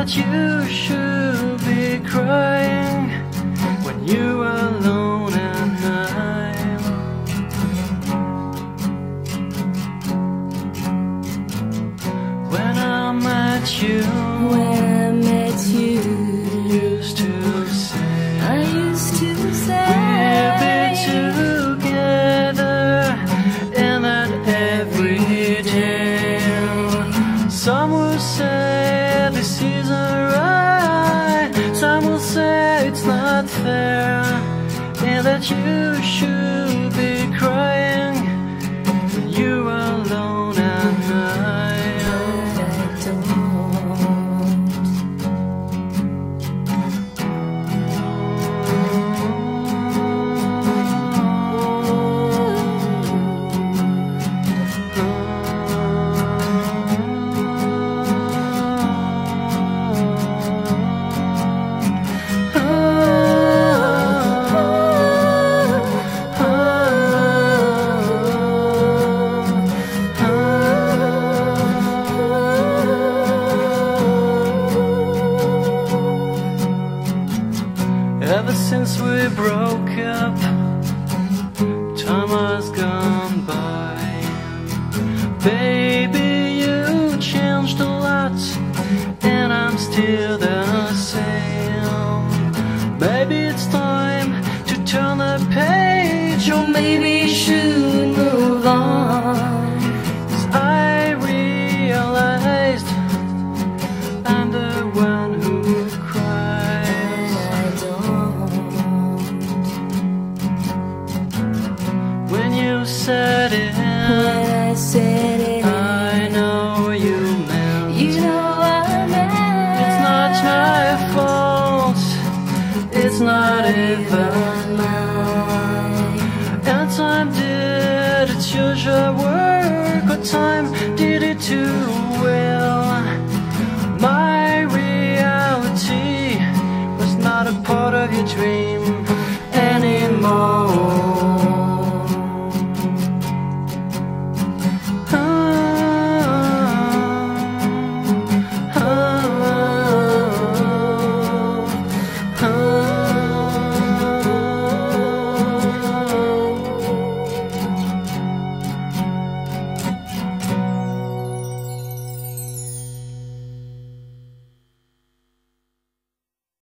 that you should be crying when you're alone at night. When I met you, used to say, we'll be together and that every day. Some will say this isn't right, some will say it's not fair, and that you should be crying when you're alone at night. Ever since we broke up, time has gone by. Baby, you changed a lot, and I'm still the same. Maybe it's time to turn the page, or maybe you should move on. 'Cause I realized I'm the one who said it. When I said it, I know you meant. you know I meant. It's not my fault, it's not even mine. And time did its usual work, but time did it too